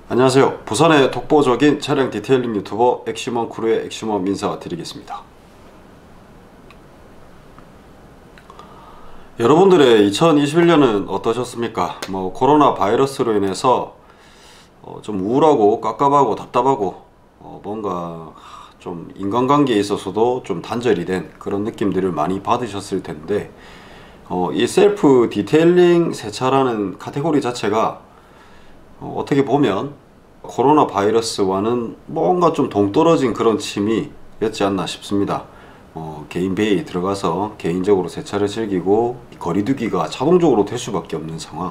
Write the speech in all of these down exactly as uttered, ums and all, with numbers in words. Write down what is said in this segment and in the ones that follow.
안녕하세요. 부산의 독보적인 차량 디테일링 유튜버 엑시멈 크루의 엑시멈 인사드리겠습니다. 여러분들의 이천이십일 년은 어떠셨습니까? 뭐 코로나 바이러스로 인해서 어 좀 우울하고 깝깝하고 답답하고 어 뭔가 좀 인간관계에 있어서도 좀 단절이 된 그런 느낌들을 많이 받으셨을 텐데, 어 이 셀프 디테일링 세차라는 카테고리 자체가 어 어떻게 보면 코로나 바이러스와는 뭔가 좀 동떨어진 그런 취미였지 않나 싶습니다. 어, 개인 베이에 들어가서 개인적으로 세차를 즐기고 거리두기가 자동적으로 될 수밖에 없는 상황.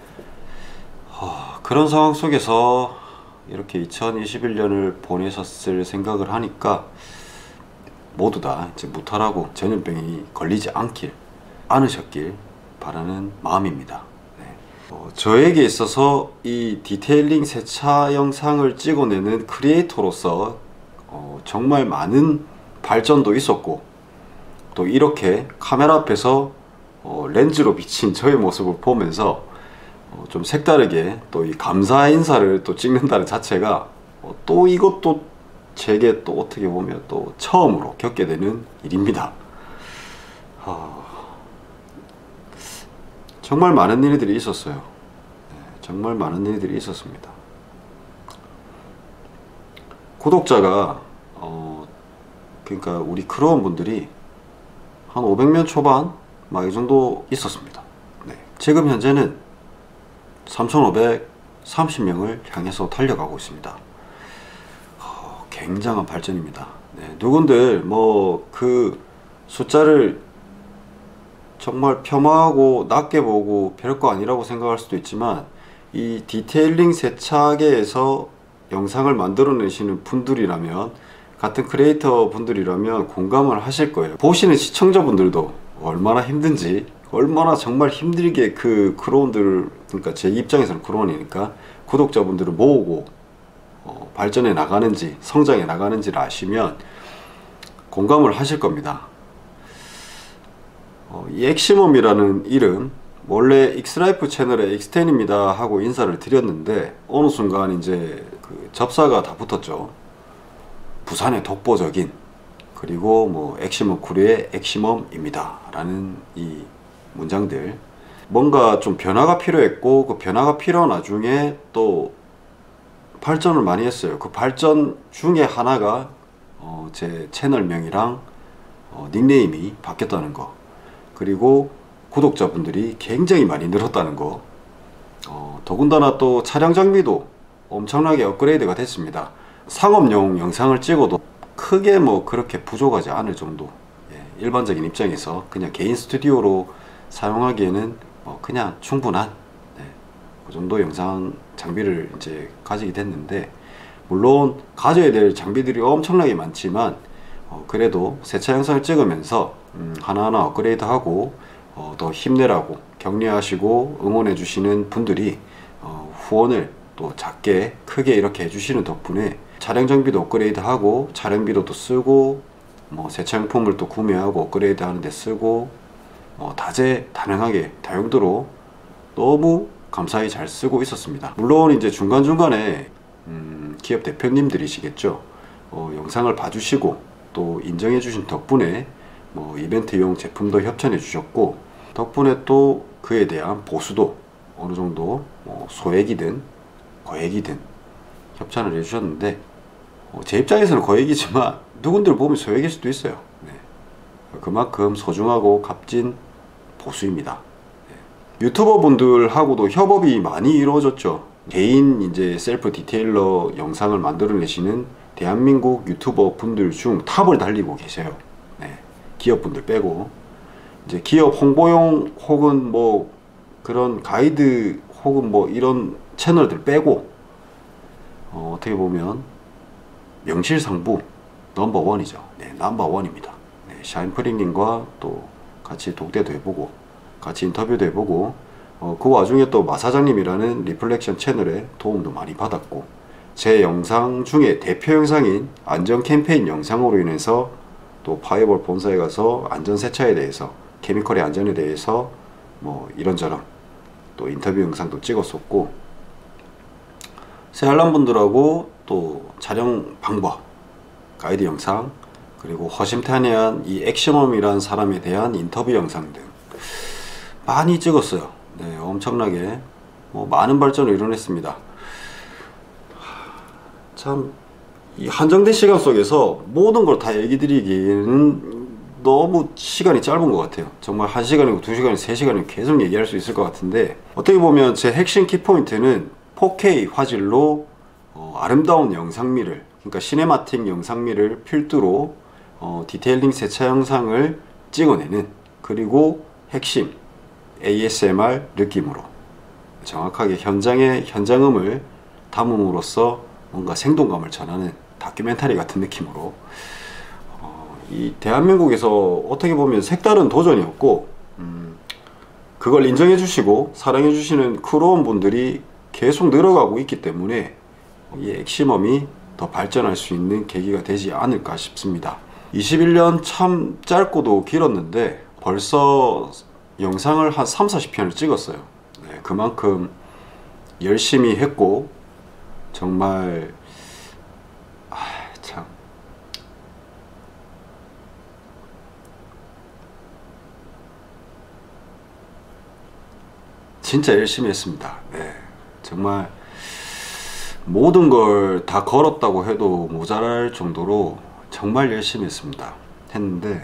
어, 그런 상황 속에서 이렇게 이천이십일 년을 보내셨을 생각을 하니까 모두 다 이제 무탈하고 전염병이 걸리지 않길 않으셨길 바라는 마음입니다. 어, 저에게 있어서 이 디테일링 세차 영상을 찍어내는 크리에이터로서 어, 정말 많은 발전도 있었고, 또 이렇게 카메라 앞에서 어, 렌즈로 비친 저의 모습을 보면서 어, 좀 색다르게 또 이 감사 인사를 또 찍는다는 자체가 어, 또 이것도 제게 또 어떻게 보면 또 처음으로 겪게 되는 일입니다. 어... 정말 많은 일들이 있었어요. 네, 정말 많은 일들이 있었습니다. 구독자가 어 그러니까 우리 크루원 분들이 한 오백 명 초반 막 이 정도 있었습니다. 네, 지금 현재는 삼천오백삼십 명을 향해서 달려가고 있습니다. 어, 굉장한 발전입니다. 네, 누군들 뭐 그 숫자를 정말 폄하하고 낮게 보고 별거 아니라고 생각할 수도 있지만, 이 디테일링 세차계에서 영상을 만들어내시는 분들이라면, 같은 크리에이터 분들이라면 공감을 하실 거예요. 보시는 시청자분들도 얼마나 힘든지, 얼마나 정말 힘들게 그 크루원들, 그러니까 제 입장에서는 크루원이니까 구독자분들을 모으고 어, 발전해 나가는지 성장해 나가는지를 아시면 공감을 하실 겁니다. 어, 이 엑시멈이라는 이름, 원래 익스라이프 채널의 익스텐입니다 하고 인사를 드렸는데, 어느 순간 이제 그 접사가 다 붙었죠. 부산의 독보적인, 그리고 뭐 엑시멈 크루의 엑시멈입니다 라는 이 문장들, 뭔가 좀 변화가 필요했고, 그 변화가 필요한 와중에 또 발전을 많이 했어요. 그 발전 중에 하나가 어, 제 채널명이랑 어, 닉네임이 바뀌었다는 거, 그리고 구독자분들이 굉장히 많이 늘었다는 거, 어, 더군다나 또 차량 장비도 엄청나게 업그레이드가 됐습니다. 상업용 영상을 찍어도 크게 뭐 그렇게 부족하지 않을 정도, 예, 일반적인 입장에서 그냥 개인 스튜디오로 사용하기에는 뭐 그냥 충분한, 네, 그 정도 영상 장비를 이제 가지게 됐는데, 물론 가져야 될 장비들이 엄청나게 많지만 어, 그래도 세차 영상을 찍으면서 음, 하나하나 업그레이드하고 어, 더 힘내라고 격려하시고 응원해 주시는 분들이 어, 후원을 또 작게 크게 이렇게 해주시는 덕분에 차량 장비도 업그레이드하고 차량비도 또 쓰고, 뭐 세차용품을 또 구매하고 업그레이드 하는데 쓰고, 어, 다재다능하게 다용도로 너무 감사히 잘 쓰고 있었습니다. 물론 이제 중간중간에 음, 기업 대표님들이시겠죠. 어, 영상을 봐주시고 또 인정해 주신 덕분에 뭐 이벤트용 제품도 협찬해 주셨고, 덕분에 또 그에 대한 보수도 어느 정도 뭐 소액이든 거액이든 협찬을 해 주셨는데, 어, 제 입장에서는 거액이지만 누군들 보면 소액일 수도 있어요. 네. 그만큼 소중하고 값진 보수입니다. 네. 유튜버 분들하고도 협업이 많이 이루어졌죠. 개인 이제 셀프 디테일러 영상을 만들어내시는 대한민국 유튜버 분들 중 탑을 달리고 계세요. 네. 기업 분들 빼고, 이제 기업 홍보용 혹은 뭐 그런 가이드 혹은 뭐 이런 채널들 빼고, 어, 어떻게 보면 명실상부 넘버원이죠. 네, 넘버원입니다. 네, 샤인프리님과 또 같이 독대도 해보고 같이 인터뷰도 해보고, 어, 그 와중에 또 마사장님이라는 리플렉션 채널에 도움도 많이 받았고, 제 영상 중에 대표 영상인 안전 캠페인 영상으로 인해서 또 파이어볼 본사에 가서 안전 세차에 대해서, 케미컬의 안전에 대해서 뭐 이런저런 또 인터뷰 영상도 찍었었고, 새알람 분들하고 또 촬영 방법, 가이드 영상, 그리고 허심탄회한 이 엑시멈이라는 사람에 대한 인터뷰 영상 등 많이 찍었어요. 네, 엄청나게 뭐 많은 발전을 이뤄냈습니다. 참 이 한정된 시간 속에서 모든 걸 다 얘기 드리기에는 너무 시간이 짧은 것 같아요. 정말 한 시간이고 두 시간이고 세 시간이고 계속 얘기할 수 있을 것 같은데, 어떻게 보면 제 핵심 키포인트는 포케이 화질로 어, 아름다운 영상미를, 그러니까 시네마틱 영상미를 필두로 어, 디테일링 세차 영상을 찍어내는, 그리고 핵심 에이에스엠알 느낌으로 정확하게 현장의 현장음을 담음으로써 뭔가 생동감을 전하는 다큐멘터리 같은 느낌으로 어, 이 대한민국에서 어떻게 보면 색다른 도전이었고, 음, 그걸 인정해 주시고 사랑해 주시는 크루원 분들이 계속 늘어가고 있기 때문에 이 엑시멈이 더 발전할 수 있는 계기가 되지 않을까 싶습니다. 이십일 년 참 짧고도 길었는데 벌써 영상을 한 삼사십 편을 찍었어요. 네, 그만큼 열심히 했고, 정말 아, 참 진짜 열심히 했습니다. 네, 정말 모든 걸 다 걸었다고 해도 모자랄 정도로 정말 열심히 했습니다. 했는데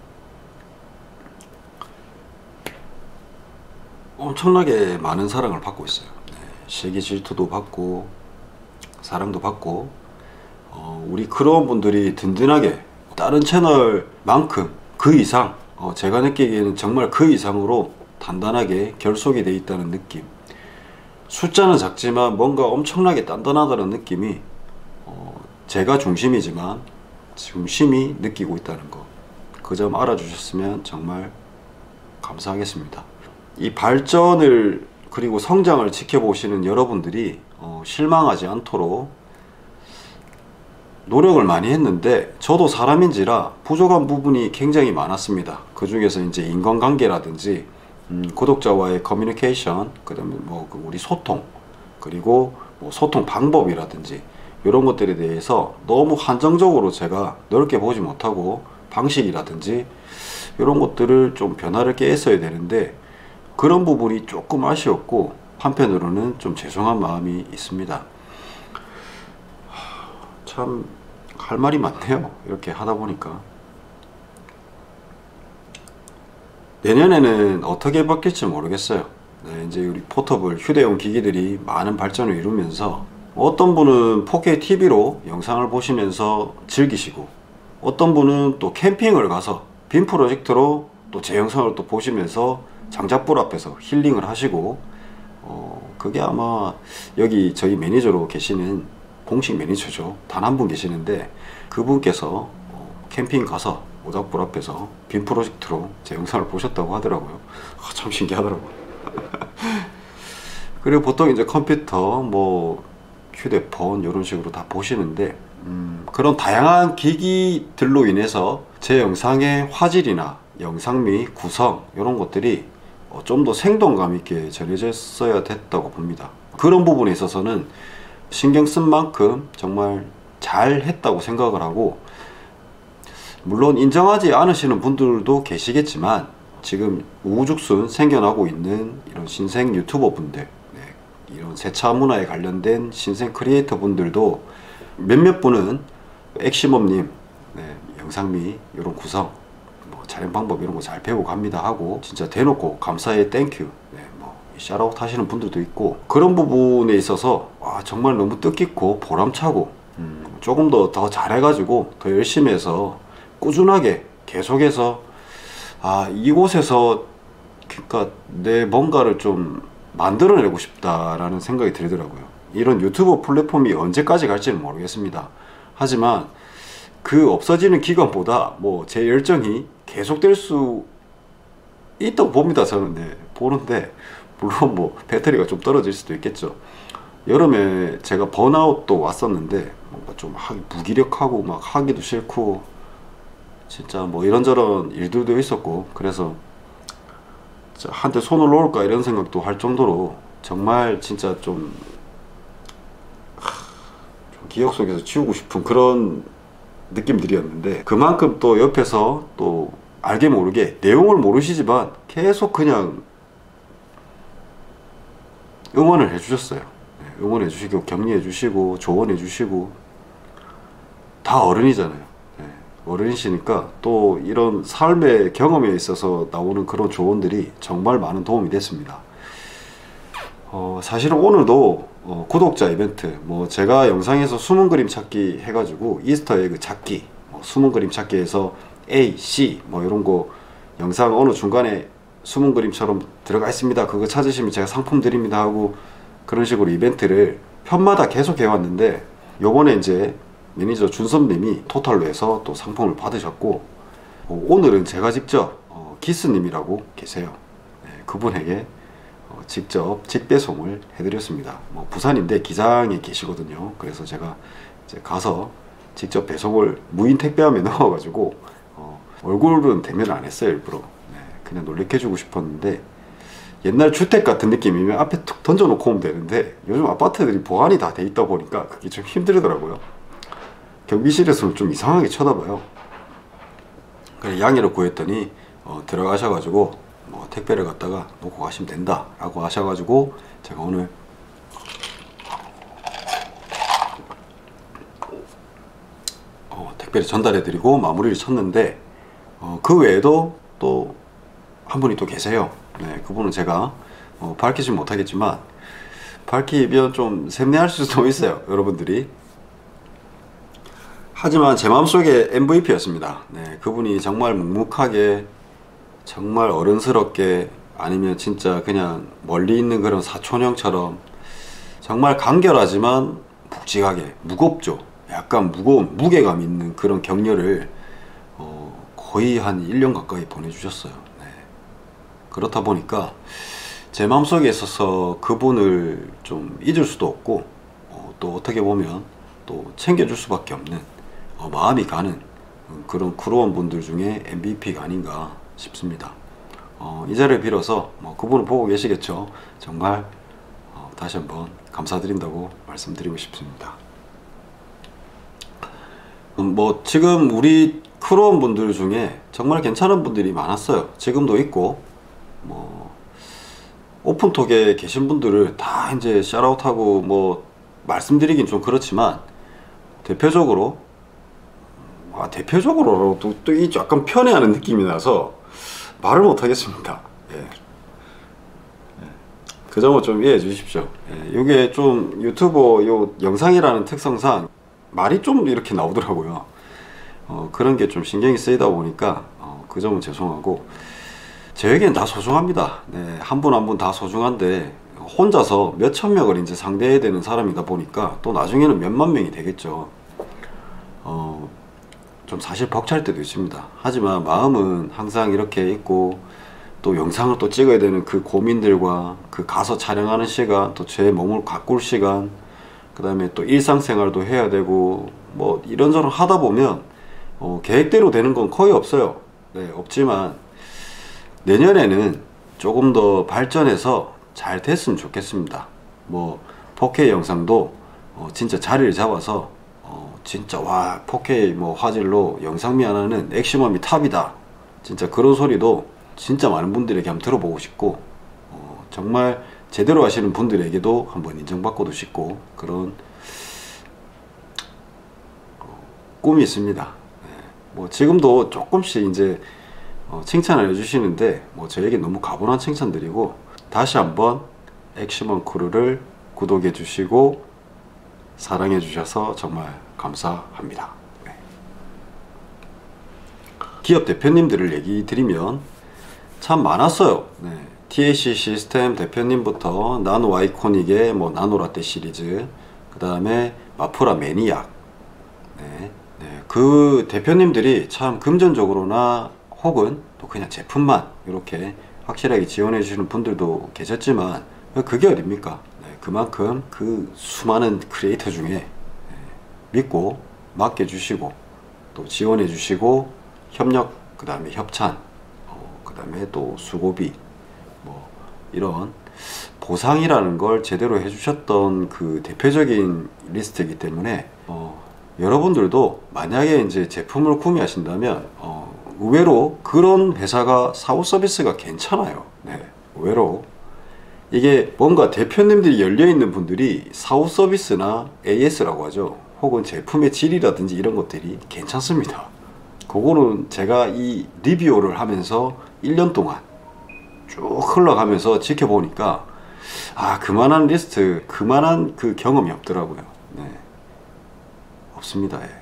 엄청나게 많은 사랑을 받고 있어요. 네, 세계 질투도 받고 사랑도 받고, 어, 우리 크루원 분들이 든든하게 다른 채널만큼 그 이상, 어, 제가 느끼기에는 정말 그 이상으로 단단하게 결속이 되어 있다는 느낌. 숫자는 작지만 뭔가 엄청나게 단단하다는 느낌이 어, 제가 중심이지만 중심이 느끼고 있다는 거, 그 점 알아주셨으면 정말 감사하겠습니다. 이 발전을 그리고 성장을 지켜보시는 여러분들이 어, 실망하지 않도록 노력을 많이 했는데, 저도 사람인지라 부족한 부분이 굉장히 많았습니다. 그 중에서 이제 인간관계라든지 음, 구독자와의 커뮤니케이션, 그 다음에 뭐 우리 소통, 그리고 뭐 소통 방법이라든지 이런 것들에 대해서 너무 한정적으로 제가 넓게 보지 못하고 방식이라든지 이런 것들을 좀 변화를 꾀했어야 되는데, 그런 부분이 조금 아쉬웠고 한편으로는 좀 죄송한 마음이 있습니다. 참 할 말이 많네요. 이렇게 하다 보니까. 내년에는 어떻게 바뀔지 모르겠어요. 네, 이제 우리 포터블 휴대용 기기들이 많은 발전을 이루면서 어떤 분은 포케이 티비로 영상을 보시면서 즐기시고, 어떤 분은 또 캠핑을 가서 빔 프로젝터로 또 제 영상을 또 보시면서 장작불 앞에서 힐링을 하시고, 어, 그게 아마 여기 저희 매니저로 계시는, 공식 매니저죠, 단 한 분 계시는데 그분께서 어, 캠핑 가서 모닥불 앞에서 빔 프로젝트로 제 영상을 보셨다고 하더라고요. 아, 참 신기하더라고요. 그리고 보통 이제 컴퓨터, 뭐 휴대폰 이런 식으로 다 보시는데, 음, 그런 다양한 기기들로 인해서 제 영상의 화질이나 영상미, 구성 이런 것들이 어, 좀 더 생동감 있게 전해졌어야 됐다고 봅니다. 그런 부분에 있어서는 신경 쓴 만큼 정말 잘 했다고 생각을 하고, 물론 인정하지 않으시는 분들도 계시겠지만 지금 우후죽순 생겨나고 있는 이런 신생 유튜버 분들, 네, 이런 세차 문화에 관련된 신생 크리에이터 분들도 몇몇 분은 엑시멈님 네, 영상미 이런 구성, 뭐 촬영 방법 이런 거 잘 배우고 갑니다 하고 진짜 대놓고 감사해 땡큐 네, 뭐 샤라웃 하시는 분들도 있고, 그런 부분에 있어서 와, 정말 너무 뜻깊고 보람차고, 음, 조금 더 더 잘해가지고 더 열심히 해서 꾸준하게 계속해서 아 이곳에서 그러니까 내 뭔가를 좀 만들어내고 싶다라는 생각이 들더라고요. 이런 유튜브 플랫폼이 언제까지 갈지는 모르겠습니다. 하지만 그 없어지는 기간보다 뭐 제 열정이 계속될 수 있다고 봅니다. 저는 네, 보는데 물론 뭐 배터리가 좀 떨어질 수도 있겠죠. 여름에 제가 번아웃도 왔었는데 뭔가 좀 하기 무기력하고 막 하기도 싫고 진짜 뭐 이런저런 일들도 있었고, 그래서 한테 손을 놓을까 이런 생각도 할 정도로 정말 진짜 좀 하, 기억 속에서 지우고 싶은 그런 느낌들이었는데, 그만큼 또 옆에서 또 알게 모르게 내용을 모르시지만 계속 그냥 응원을 해주셨어요. 응원해 주시고 격려해 주시고 조언해 주시고. 다 어른이잖아요. 어른이시니까 또 이런 삶의 경험에 있어서 나오는 그런 조언들이 정말 많은 도움이 됐습니다. 어, 사실은 오늘도 어, 구독자 이벤트, 뭐 제가 영상에서 숨은 그림 찾기 해가지고 이스터에그 찾기, 뭐 숨은 그림 찾기에서 A, C 뭐 이런 거 영상 어느 중간에 숨은 그림처럼 들어가 있습니다, 그거 찾으시면 제가 상품 드립니다 하고 그런 식으로 이벤트를 편마다 계속 해왔는데, 요번에 이제 매니저 준섭님이 토탈로 해서 또 상품을 받으셨고, 어, 오늘은 제가 직접 어, 기스님이라고 계세요. 네, 그분에게 어, 직접 직배송을 해드렸습니다. 뭐 부산인데 기장에 계시거든요. 그래서 제가 이제 가서 직접 배송을 무인 택배함에 넣어가지고 어, 얼굴은 대면을 안 했어요, 일부러. 네, 그냥 놀래켜주고 싶었는데, 옛날 주택 같은 느낌이면 앞에 툭 던져놓고 오면 되는데 요즘 아파트들이 보안이 다 돼 있다 보니까 그게 좀 힘들더라고요. 경비실에서는 좀 이상하게 쳐다봐요. 그래 양해를 구했더니 어, 들어가셔가지고 뭐 택배를 갖다가 놓고 가시면 된다 라고 하셔가지고 제가 오늘 어, 택배를 전달해 드리고 마무리를 쳤는데, 어, 그 외에도 또 한 분이 또 계세요. 네, 그분은 제가 어, 밝히지 못하겠지만 밝히면 좀 샘내할 수도 있어요, 여러분들이. 하지만 제 마음속에 엠브이피였습니다. 네, 그분이 정말 묵묵하게, 정말 어른스럽게, 아니면 진짜 그냥 멀리 있는 그런 사촌형처럼 정말 간결하지만 묵직하게, 무겁죠. 약간 무거운, 무게감 있는 그런 격려를 어, 거의 한 일 년 가까이 보내주셨어요. 네. 그렇다 보니까 제 마음속에 있어서 그분을 좀 잊을 수도 없고, 어, 또 어떻게 보면 또 챙겨줄 수밖에 없는 어, 마음이 가는 그런 크루원 분들 중에 엠브이피가 아닌가 싶습니다. 어, 이 자리를 빌어서 뭐 그분은 보고 계시겠죠. 정말 어, 다시 한번 감사드린다고 말씀드리고 싶습니다. 음, 뭐 지금 우리 크루원 분들 중에 정말 괜찮은 분들이 많았어요. 지금도 있고, 뭐 오픈톡에 계신 분들을 다 이제 샤라웃하고 뭐 말씀드리긴 좀 그렇지만, 대표적으로 아, 대표적으로 또, 또 이 약간 편애하는 느낌이 나서 말을 못 하겠습니다. 예. 예. 그 점을 좀 이해해 주십시오. 예. 이게 좀 유튜버 요 영상이라는 특성상 말이 좀 이렇게 나오더라고요. 어, 그런 게 좀 신경이 쓰이다 보니까 어, 그 점은 죄송하고, 저에겐 다 소중합니다. 네, 한 분 한 분 다 소중한데 혼자서 몇천 명을 이제 상대해야 되는 사람이다 보니까 또 나중에는 몇만 명이 되겠죠. 어, 좀 사실 벅찰 때도 있습니다. 하지만 마음은 항상 이렇게 있고, 또 영상을 또 찍어야 되는 그 고민들과 그 가서 촬영하는 시간, 또 제 몸을 가꿀 시간, 그 다음에 또 일상생활도 해야 되고, 뭐 이런저런 하다 보면 어, 계획대로 되는 건 거의 없어요. 네, 없지만 내년에는 조금 더 발전해서 잘 됐으면 좋겠습니다. 뭐 포케이 영상도 어, 진짜 자리를 잡아서 어, 진짜 와 포케이 뭐 화질로 영상미 하나는 액시멈이 탑이다, 진짜 그런 소리도 진짜 많은 분들에게 한번 들어보고 싶고, 어, 정말 제대로 하시는 분들에게도 한번 인정받고도 싶고, 그런 어, 꿈이 있습니다. 네. 뭐 지금도 조금씩 이제 어, 칭찬을 해주시는데 뭐 저에게 너무 가분한 칭찬드리고, 다시 한번 액시멈 크루를 구독해 주시고 사랑해 주셔서 정말 감사합니다. 네. 기업 대표님들을 얘기 드리면 참 많았어요. 네. 티에이씨 시스템 대표님부터 나노 아이코닉의 뭐 나노라떼 시리즈, 그 다음에 마프라 매니악, 네. 네. 그 대표님들이 참 금전적으로나 혹은 또 그냥 제품만 이렇게 확실하게 지원해 주시는 분들도 계셨지만, 그게 어딥니까? 네. 그만큼 그 수많은 크리에이터 중에 네. 믿고 맡겨주시고 또 지원해 주시고 협력, 그 다음에 협찬, 어, 그 다음에 또 수고비, 이런 보상이라는 걸 제대로 해주셨던 그 대표적인 리스트이기 때문에 어, 여러분들도 만약에 이제 제품을 구매하신다면 어, 의외로 그런 회사가 사후 서비스가 괜찮아요. 네, 의외로 이게 뭔가 대표님들이 열려있는 분들이 사후 서비스나 에이에스라고 하죠. 혹은 제품의 질이라든지 이런 것들이 괜찮습니다. 그거는 제가 이 리뷰를 하면서 일 년 동안 쭉 흘러가면서 지켜보니까 아, 그만한 리스트, 그만한 그 경험이 없더라고요. 네, 없습니다. 예.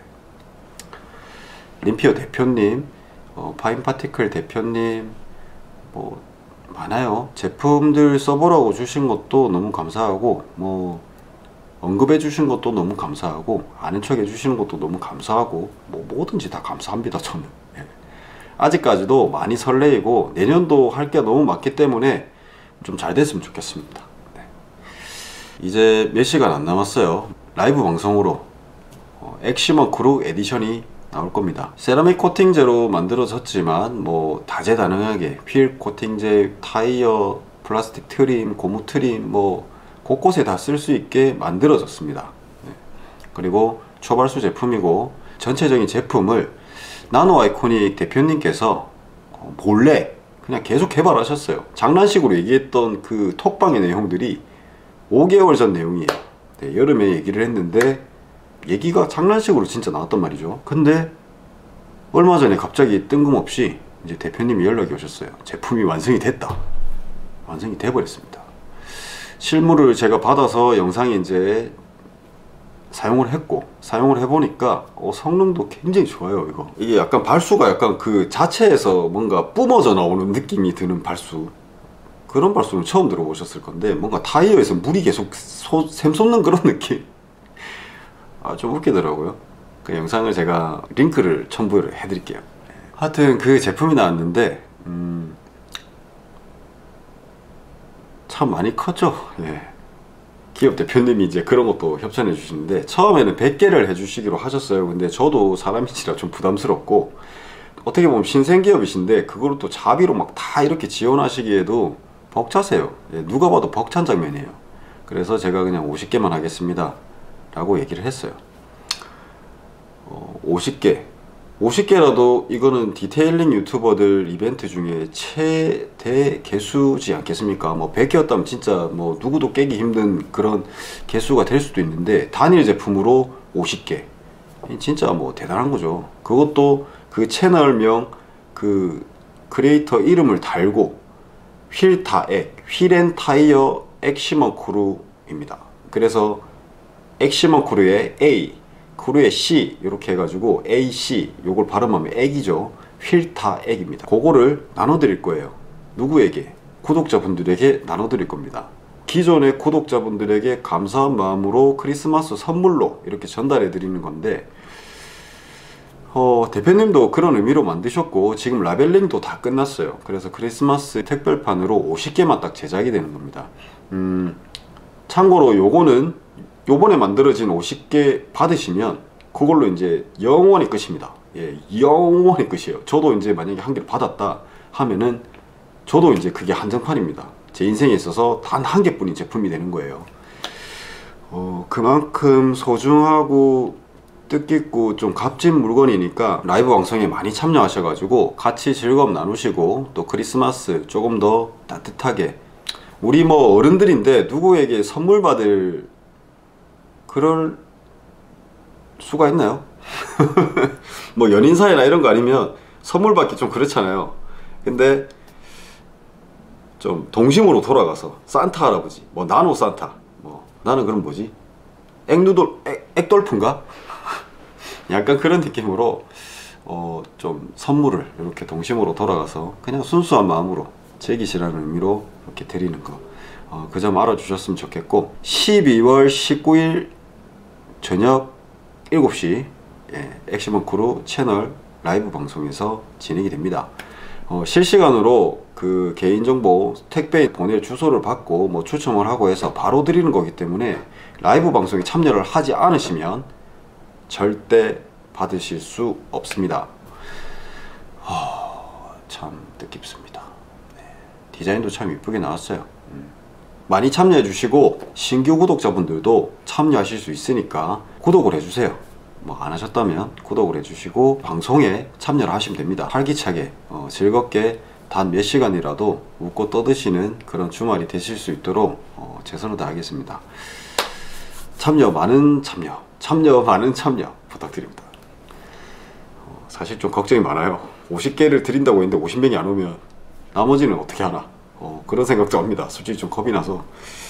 림피어 대표님, 어, 파인파티클 대표님, 뭐 많아요. 제품들 써보라고 주신 것도 너무 감사하고, 뭐 언급해 주신 것도 너무 감사하고, 아는 척 해주시는 것도 너무 감사하고, 뭐 뭐든지 다 감사합니다. 저는 예. 아직까지도 많이 설레이고 내년도 할 게 너무 많기 때문에 좀 잘 됐으면 좋겠습니다. 네. 이제 몇 시간 안 남았어요. 라이브 방송으로 어, 엑시먼 크루 에디션이 나올 겁니다. 세라믹 코팅제로 만들어졌지만 뭐 다재다능하게 휠 코팅제, 타이어, 플라스틱 트림, 고무 트림 뭐 곳곳에 다 쓸 수 있게 만들어졌습니다. 네. 그리고 초발수 제품이고 전체적인 제품을 나노 아이코닉 대표님께서 몰래 그냥 계속 개발하셨어요. 장난식으로 얘기했던 그 톡방의 내용들이 오 개월 전 내용이에요. 네, 여름에 얘기를 했는데 얘기가 장난식으로 진짜 나왔단 말이죠. 근데 얼마 전에 갑자기 뜬금없이 이제 대표님이 연락이 오셨어요. 제품이 완성이 됐다. 완성이 돼버렸습니다. 실물을 제가 받아서 영상에 이제 사용을 했고, 사용을 해보니까 어, 성능도 굉장히 좋아요. 이거 이게 약간 발수가 약간 그 자체에서 뭔가 뿜어져 나오는 느낌이 드는 발수, 그런 발수는 처음 들어보셨을 건데 뭔가 타이어에서 물이 계속 소, 샘솟는 그런 느낌. 아, 좀 웃기더라고요. 그 영상을 제가 링크를 첨부를 해드릴게요. 하여튼 그 제품이 나왔는데 음, 참 많이 컸죠. 예. 기업 대표님이 이제 그런 것도 협찬해 주시는데 처음에는 백 개를 해주시기로 하셨어요. 근데 저도 사람인지라 좀 부담스럽고, 어떻게 보면 신생기업이신데 그거를 또 자비로 막 다 이렇게 지원하시기에도 벅차세요. 예, 누가 봐도 벅찬 장면이에요. 그래서 제가 그냥 오십 개만 하겠습니다 라고 얘기를 했어요. 어, 오십 개 오십 개라도 이거는 디테일링 유튜버들 이벤트 중에 최대 개수지 않겠습니까? 뭐 백 개였다면 진짜 뭐 누구도 깨기 힘든 그런 개수가 될 수도 있는데, 단일 제품으로 오십 개 진짜 뭐 대단한 거죠. 그것도 그 채널명 그 크리에이터 이름을 달고 휠타엑, 휠앤타이어 엑시먼 크루입니다. 그래서 엑시먼 크루의 A, 크루의 C 이렇게 해가지고 에이씨 요걸 발음하면 액이죠. 휠타액입니다. 그거를 나눠드릴 거예요. 누구에게? 구독자분들에게 나눠드릴 겁니다. 기존의 구독자분들에게 감사한 마음으로 크리스마스 선물로 이렇게 전달해 드리는 건데, 어, 대표님도 그런 의미로 만드셨고 지금 라벨링도 다 끝났어요. 그래서 크리스마스 특별판으로 오십 개만 딱 제작이 되는 겁니다. 음, 참고로 요거는 요번에 만들어진 오십 개 받으시면 그걸로 이제 영원히 끝입니다. 예, 영원히 끝이에요. 저도 이제 만약에 한 개를 받았다 하면은 저도 이제 그게 한정판입니다. 제 인생에 있어서 단 한 개뿐인 제품이 되는 거예요. 어, 그만큼 소중하고 뜻깊고 좀 값진 물건이니까 라이브 방송에 많이 참여하셔가지고 같이 즐거움 나누시고, 또 크리스마스 조금 더 따뜻하게, 우리 뭐 어른들인데 누구에게 선물 받을 그럴 수가 있나요? 뭐 연인 사이나 이런 거 아니면 선물 받기 좀 그렇잖아요. 근데 좀 동심으로 돌아가서 산타 할아버지, 뭐 나노 산타, 뭐 나는 그럼 뭐지? 액누돌, 액, 액돌프인가? 약간 그런 느낌으로 어, 좀 선물을 이렇게 동심으로 돌아가서 그냥 순수한 마음으로 즐기시라는 의미로 이렇게 드리는 거, 어, 그 점 알아주셨으면 좋겠고, 십이월 십구일 저녁 일곱 시 예, 엑시먼 크루 채널 라이브 방송에서 진행이 됩니다. 어, 실시간으로 그 개인정보 택배 보낼 주소를 받고 뭐 추첨을 하고 해서 바로 드리는 거기 때문에 라이브 방송에 참여를 하지 않으시면 절대 받으실 수 없습니다. 어, 참 뜻깊습니다. 네. 디자인도 참 이쁘게 나왔어요. 음. 많이 참여해 주시고 신규 구독자분들도 참여하실 수 있으니까 구독을 해주세요. 뭐 안 하셨다면 구독을 해주시고 방송에 참여를 하시면 됩니다. 활기차게 어, 즐겁게 단 몇 시간이라도 웃고 떠드시는 그런 주말이 되실 수 있도록 어, 최선을 다하겠습니다. 참여 많은 참여 참여 많은 참여 부탁드립니다. 어, 사실 좀 걱정이 많아요. 오십 개를 드린다고 했는데 오십 명이 안 오면 나머지는 어떻게 하나 어, 그런 생각도 합니다. 솔직히 좀 겁이 나서.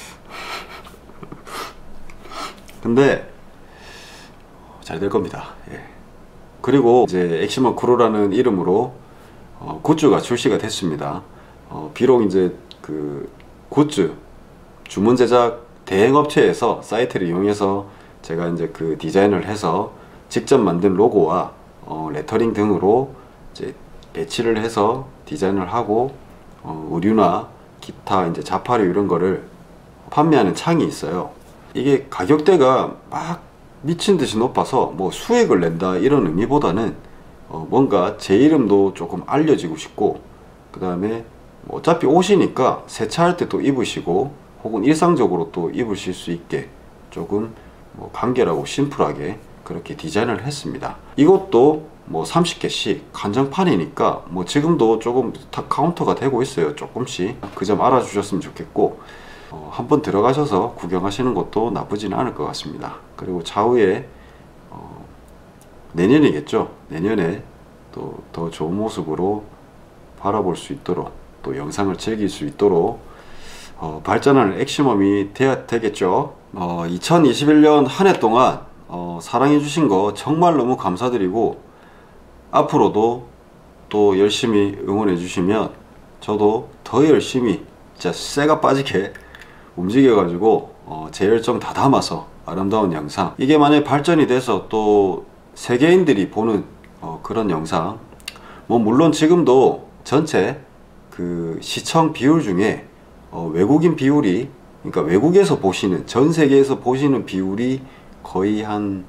근데 잘 될 겁니다. 예. 그리고 이제 엑시먼 크루라는 이름으로 어, 굿즈가 출시가 됐습니다. 어, 비록 이제 그 굿즈 주문 제작 대행업체에서 사이트를 이용해서 제가 이제 그 디자인을 해서 직접 만든 로고와 어, 레터링 등으로 이제 배치를 해서 디자인을 하고 어, 의류나 기타 이제 자파류 이런 거를 판매하는 창이 있어요. 이게 가격대가 막 미친 듯이 높아서 뭐 수익을 낸다 이런 의미보다는 어 뭔가 제 이름도 조금 알려지고 싶고, 그 다음에 뭐 어차피 옷이니까 세차할 때 또 입으시고 혹은 일상적으로 또 입으실 수 있게 조금 뭐 간결하고 심플하게 그렇게 디자인을 했습니다. 이것도 뭐 삼십 개씩 한정판이니까 뭐 지금도 조금 카운터가 되고 있어요. 조금씩 그 점 알아주셨으면 좋겠고, 어, 한번 들어가셔서 구경하시는 것도 나쁘지는 않을 것 같습니다. 그리고 차후에 어, 내년이겠죠. 내년에 또 더 좋은 모습으로 바라볼 수 있도록 또 영상을 즐길 수 있도록 어, 발전하는 엑시멈이 돼야 되겠죠. 어, 이천이십일 년 한 해 동안 어, 사랑해 주신 거 정말 너무 감사드리고, 앞으로도 또 열심히 응원해 주시면 저도 더 열심히 진짜 쇠가 빠지게 움직여 가지고 어, 제 열정 다 담아서 아름다운 영상, 이게 만약에 발전이 돼서 또 세계인들이 보는 어, 그런 영상, 뭐 물론 지금도 전체 그 시청 비율 중에 어, 외국인 비율이, 그러니까 외국에서 보시는, 전 세계에서 보시는 비율이 거의 한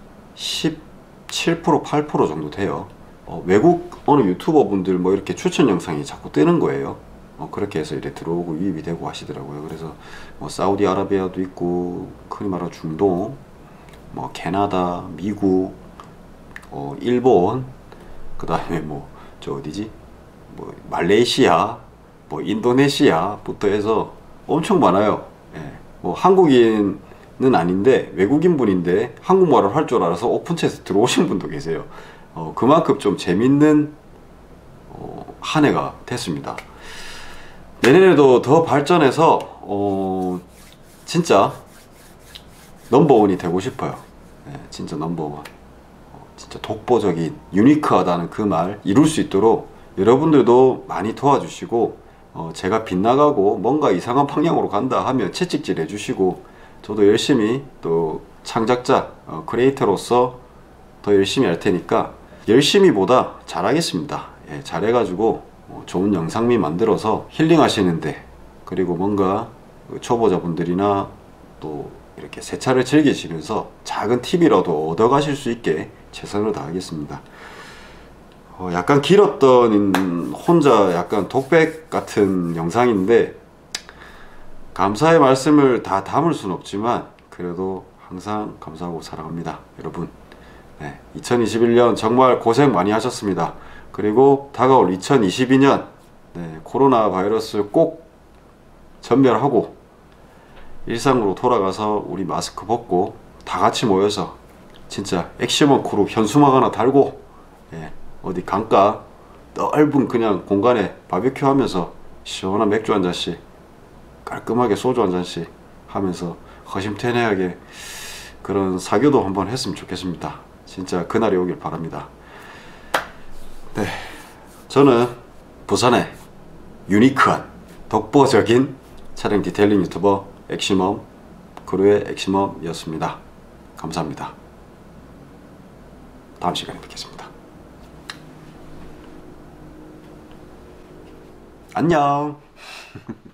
십칠 퍼센트 팔 퍼센트 정도 돼요. 어, 외국 어느 유튜버 분들 뭐 이렇게 추천 영상이 자꾸 뜨는 거예요. 어, 그렇게 해서 이렇게 들어오고 유입이 되고 하시더라고요. 그래서 뭐 사우디아라비아도 있고, 흔히 말하는 중동, 뭐 캐나다, 미국, 어, 일본, 그 다음에 뭐 저 어디지, 뭐 말레이시아, 뭐 인도네시아부터 해서 엄청 많아요. 예. 뭐 한국인은 아닌데 외국인 분인데 한국말을 할 줄 알아서 오픈챗에 들어오신 분도 계세요. 어, 그만큼 좀 재밌는 어, 한 해가 됐습니다. 내년에도 더 발전해서 어, 진짜 넘버원이 되고 싶어요. 네, 진짜 넘버원. 어, 진짜 독보적인, 유니크하다는 그 말 이룰 수 있도록 여러분들도 많이 도와주시고, 어, 제가 빗나가고 뭔가 이상한 방향으로 간다 하면 채찍질 해주시고, 저도 열심히 또 창작자, 어, 크리에이터로서 더 열심히 할 테니까 열심히보다 잘하겠습니다. 예, 잘해가지고 어, 좋은 영상미 만들어서 힐링하시는데, 그리고 뭔가 초보자분들이나 또 이렇게 세차를 즐기시면서 작은 팁이라도 얻어가실 수 있게 최선을 다하겠습니다. 어, 약간 길었던 혼자 약간 독백 같은 영상인데 감사의 말씀을 다 담을 순 없지만 그래도 항상 감사하고 사랑합니다, 여러분. 네, 이천이십일 년 정말 고생 많이 하셨습니다. 그리고 다가올 이천이십이 년 네, 코로나 바이러스 꼭 전멸하고 일상으로 돌아가서 우리 마스크 벗고 다 같이 모여서 진짜 엑시먼 크루 현수막 하나 달고, 예, 어디 강가 넓은 그냥 공간에 바비큐 하면서 시원한 맥주 한 잔씩, 깔끔하게 소주 한 잔씩 하면서 허심탄회하게 그런 사교도 한번 했으면 좋겠습니다. 진짜 그날이 오길 바랍니다. 네, 저는 부산의 유니크한 독보적인 촬영 디테일링 유튜버 엑시멈 크루의 엑시멈이었습니다. 감사합니다. 다음 시간에 뵙겠습니다. 안녕.